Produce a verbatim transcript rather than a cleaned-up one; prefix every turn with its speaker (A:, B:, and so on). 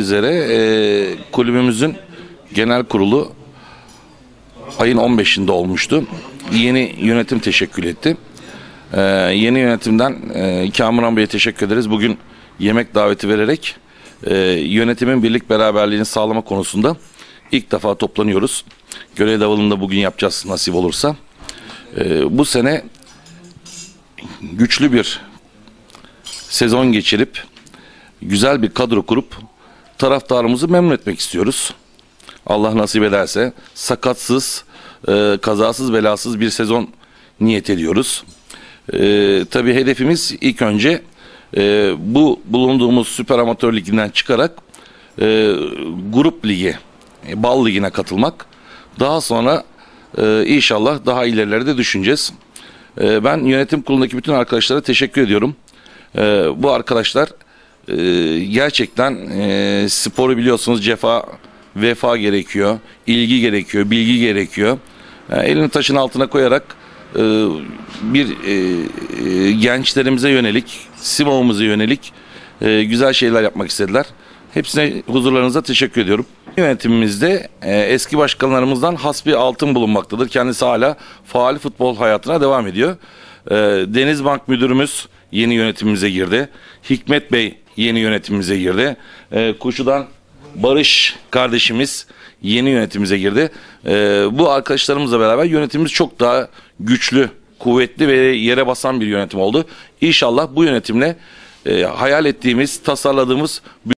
A: üzere e, kulübümüzün genel kurulu ayın on beşinde olmuştu. Yeni yönetim teşekkül etti. E, yeni yönetimden e, Kamuran Bey'e teşekkür ederiz. Bugün yemek daveti vererek e, yönetimin birlik beraberliğini sağlama konusunda ilk defa toplanıyoruz. Görev dağılımını da bugün yapacağız nasip olursa. E, bu sene güçlü bir sezon geçirip güzel bir kadro kurup taraftarımızı memnun etmek istiyoruz. Allah nasip ederse sakatsız, e, kazasız belasız bir sezon niyet ediyoruz. E, tabii hedefimiz ilk önce e, bu bulunduğumuz Süper Amatör Ligi'nden çıkarak e, Grup Ligi, e, Bal Ligi'ne katılmak. Daha sonra e, inşallah daha ilerilerde de düşüneceğiz. E, ben yönetim kurulundaki bütün arkadaşlara teşekkür ediyorum. E, bu arkadaşlar e, gerçekten e, sporu biliyorsunuz cefa, vefa gerekiyor, ilgi gerekiyor, bilgi gerekiyor. E, elini taşın altına koyarak e, bir e, e, gençlerimize yönelik, Simav'ımıza yönelik e, güzel şeyler yapmak istediler. Hepsine huzurlarınıza teşekkür ediyorum. Yönetimimizde e, eski başkanlarımızdan Hasbi Altın bulunmaktadır. Kendisi hala faal futbol hayatına devam ediyor. E, Denizbank Müdürümüz yeni yönetimimize girdi. Hikmet Bey yeni yönetimimize girdi. E, Kuşu'dan Barış kardeşimiz yeni yönetimimize girdi. E, bu arkadaşlarımızla beraber yönetimimiz çok daha güçlü, kuvvetli ve yere basan bir yönetim oldu. İnşallah bu yönetimle e, hayal ettiğimiz, tasarladığımız